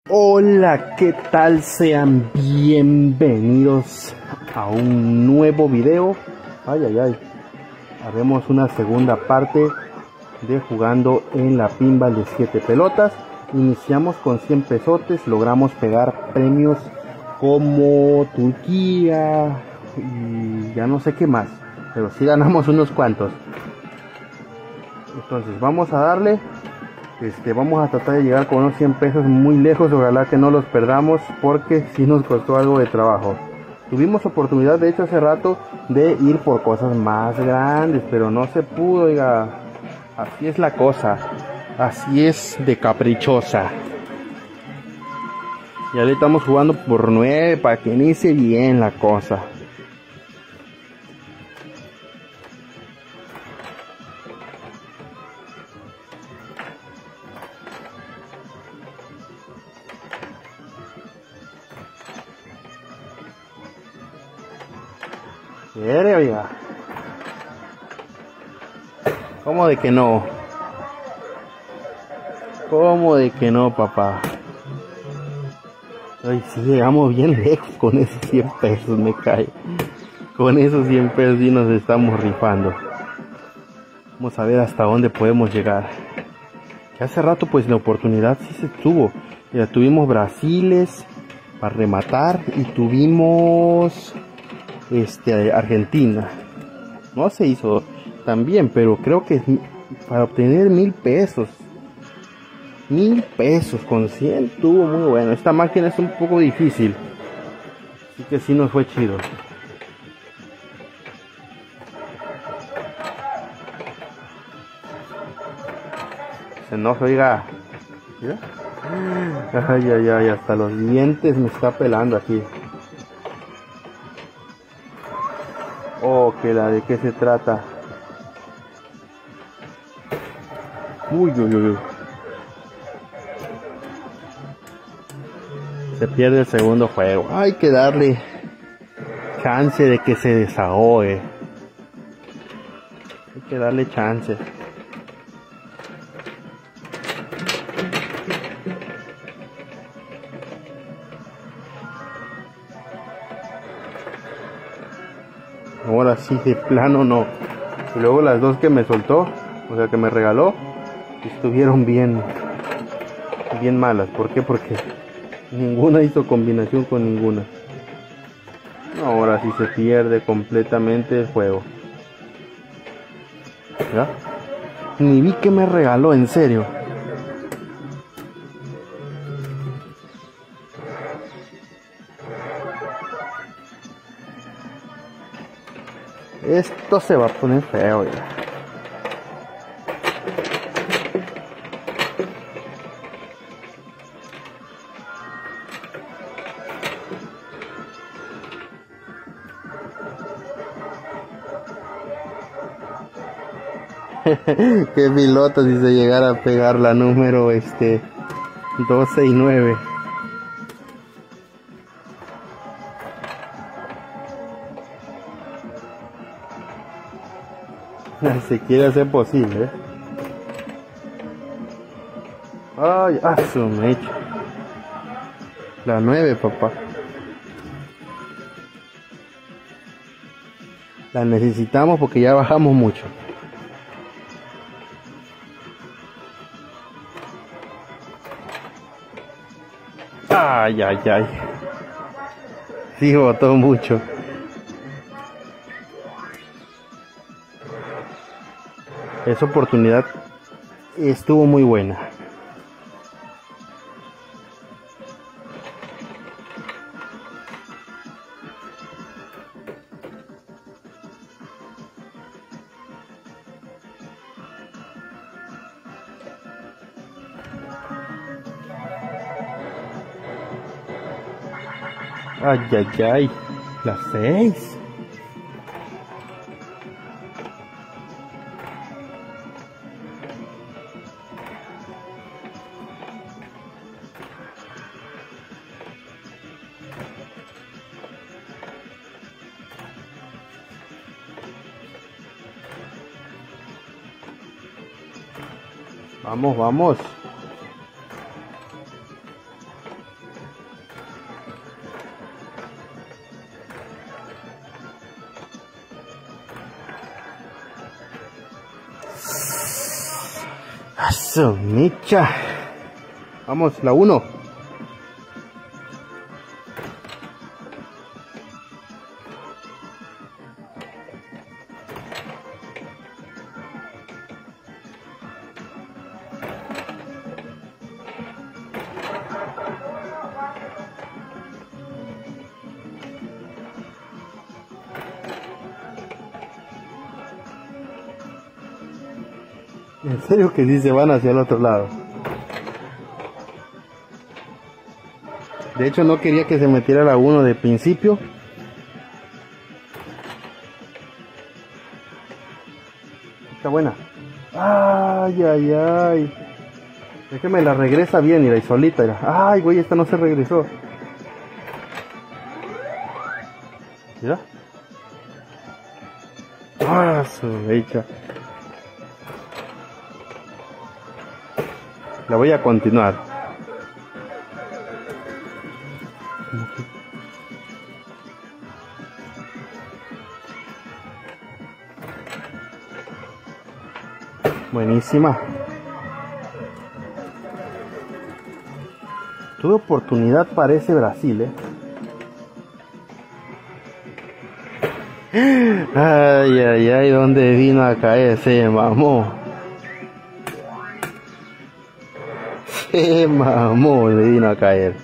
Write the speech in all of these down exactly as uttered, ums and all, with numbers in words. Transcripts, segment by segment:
Hola, ¿qué tal? Sean bienvenidos a un nuevo video. Ay, ay, ay. Haremos una segunda parte de jugando en la pinball de siete pelotas. Iniciamos con cien pesotes, logramos pegar premios como Turquía y ya no sé qué más, pero sí ganamos unos cuantos. Entonces vamos a darle. Este, vamos a tratar de llegar con unos cien pesos muy lejos, ojalá que no los perdamos porque sí nos costó algo de trabajo. Tuvimos oportunidad de hecho hace rato de ir por cosas más grandes, pero no se pudo, oiga. Así es la cosa, así es de caprichosa. Ya le estamos jugando por nueve para que inicie bien la cosa. ¿Quiere, oiga? ¿Cómo de que no? ¿Cómo de que no, papá? Ay, sí, llegamos bien lejos con esos cien pesos, me cae. Con esos cien pesos sí nos estamos rifando. Vamos a ver hasta dónde podemos llegar. Que hace rato pues la oportunidad sí se tuvo. Ya tuvimos Brasiles para rematar y tuvimos este Argentina. No se hizo tan bien, pero creo que para obtener mil pesos. Mil pesos con cien tuvo muy bueno. Esta máquina es un poco difícil, así que sí nos fue chido. Se enoja, oiga. ¿Mira? Ay, ay, ay, hasta los dientes me está pelando aquí. Oh, que la de qué se trata. Uy, uy, uy, uy. Se pierde el segundo juego. Hay que darle chance de que se desahogue. Hay que darle chance. Ahora sí, de plano no. Y luego las dos que me soltó, o sea que me regaló, estuvieron bien, bien malas. ¿Por qué? Porque ninguna hizo combinación con ninguna. Ahora sí se pierde completamente el juego. ¿Ya? Ni vi que me regaló, en serio. Esto se va a poner feo ya. Qué piloto si se llegara a pegar la número este doce y nueve. Si quiere hacer posible, ¿eh? Ay, ah, su mecha. La nueve, papá. La necesitamos porque ya bajamos mucho. Ay, ay, ay. Sí, botó mucho. Esa oportunidad estuvo muy buena. Ay, ay, ay. Las seis. Vamos, vamos. Eso, mecha. Vamos, la uno. En serio que sí se van hacia el otro lado. De hecho no quería que se metiera la uno de principio. Está buena. Ay, ay, ay. Es que me la regresa bien, mira, y solita. Mira. Ay, güey, esta no se regresó. Mira. Ah, su mecha. La voy a continuar. Buenísima. Tuve oportunidad para ese Brasil, eh. Ay, ay, ay, ¿dónde vino a caer? Se mamó. Se mamó, le vino a caer.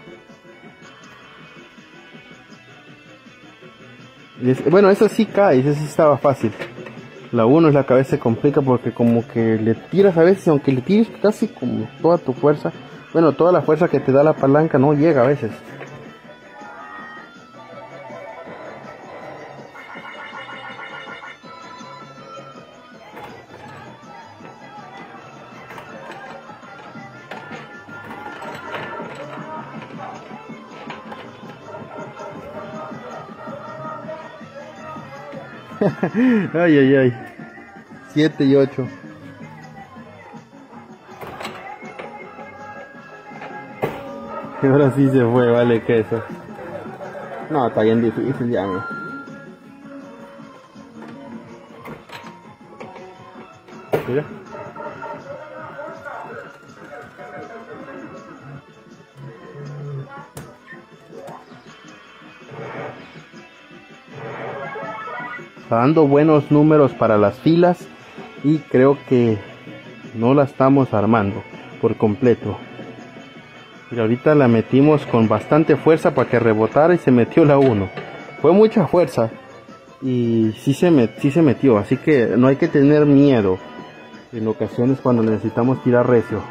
Es, bueno, eso sí cae, eso sí estaba fácil. La uno es la que a veces se complica porque como que le tiras a veces, aunque le tires casi como toda tu fuerza, bueno, toda la fuerza que te da la palanca no llega a veces. Ay, ay, ay. siete y ocho. Y ahora sí se fue, vale queso. No, está bien difícil ya, ¿no? Mira. Está dando buenos números para las filas y creo que no la estamos armando por completo. Y ahorita la metimos con bastante fuerza para que rebotara y se metió la uno. Fue mucha fuerza y sí se, met, sí se metió, así que no hay que tener miedo en ocasiones cuando necesitamos tirar recio.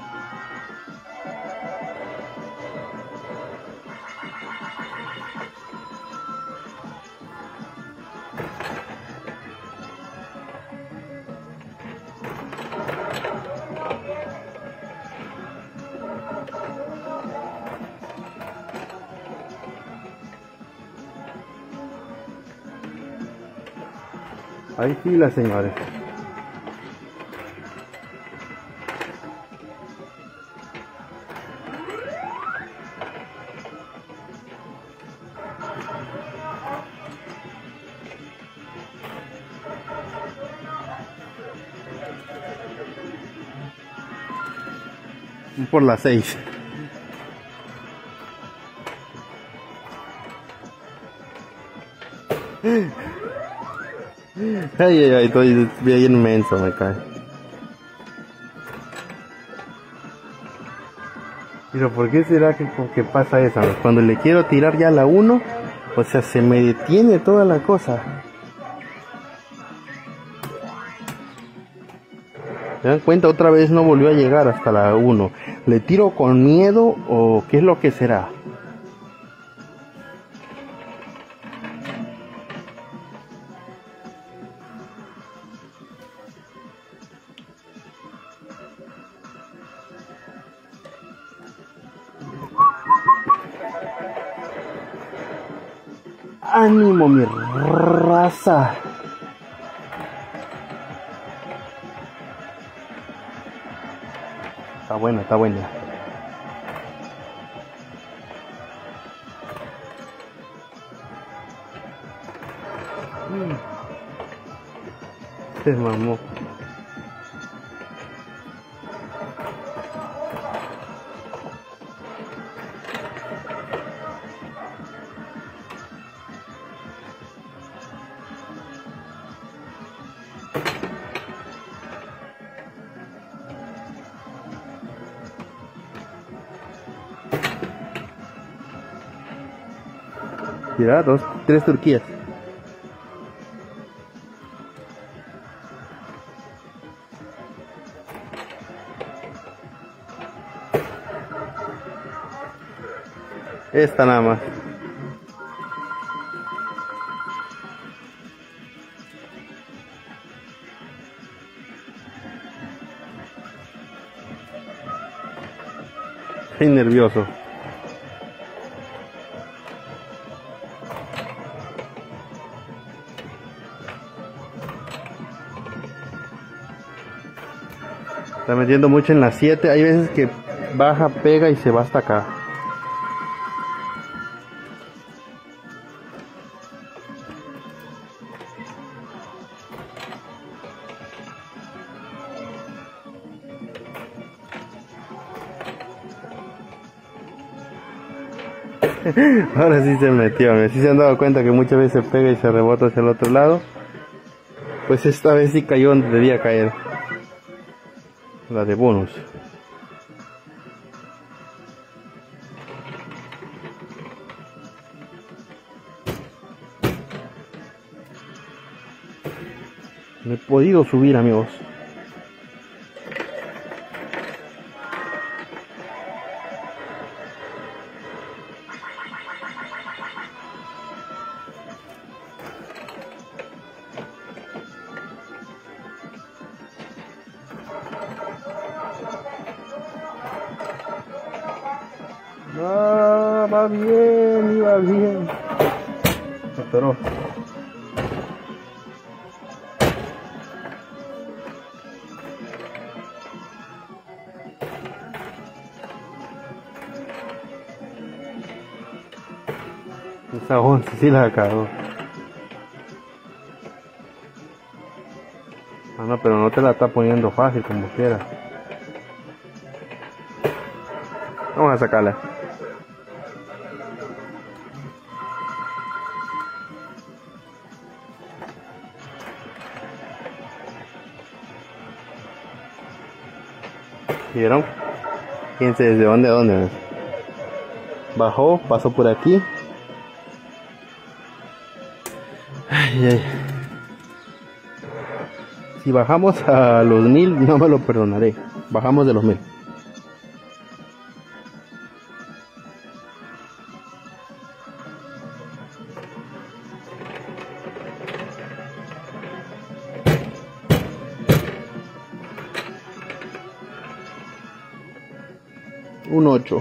Hay fila, señores. Por las seis. Ay, ay, ay, estoy bien inmenso, me cae. Pero ¿por qué será que, que pasa eso? Cuando le quiero tirar ya la uno, o sea, se me detiene toda la cosa. ¿Se dan cuenta? Otra vez no volvió a llegar hasta la uno. ¿Le tiro con miedo o qué es lo que será? ¡Ánimo, mi raza! Está buena, está buena. Se mamó. Mira, dos, tres turquías. Esta nada más. Estoy nervioso. Está metiendo mucho en las siete. Hay veces que baja, pega y se va hasta acá. Ahora sí se metió, si se han dado cuenta que muchas veces se pega y se rebota hacia el otro lado. Pues esta vez sí cayó donde debía caer. La de bonus. No he podido subir, amigos. Ah, va bien, iba bien. Se atoró. Esa once sí la cagó. Ah, no, pero no te la está poniendo fácil como quiera. Vamos a sacarla. ¿Vieron? Fíjense desde dónde a dónde. Bajó, pasó por aquí. Ay, ay. Si bajamos a los mil, no me lo perdonaré. Bajamos de los mil. Un ocho.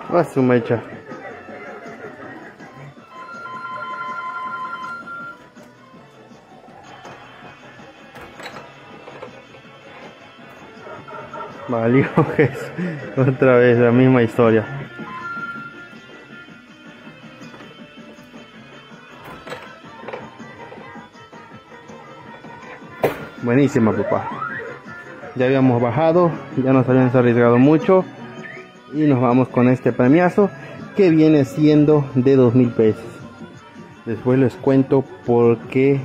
A su mecha. Valió, otra vez la misma historia. Buenísima, papá. Ya habíamos bajado, ya nos habíamos arriesgado mucho y nos vamos con este premiazo que viene siendo de dos mil pesos. Después les cuento por qué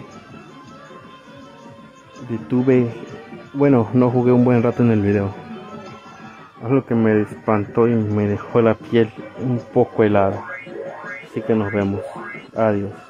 detuve, bueno, no jugué un buen rato en el video. Algo que me espantó y me dejó la piel un poco helada. Así que nos vemos. Adiós.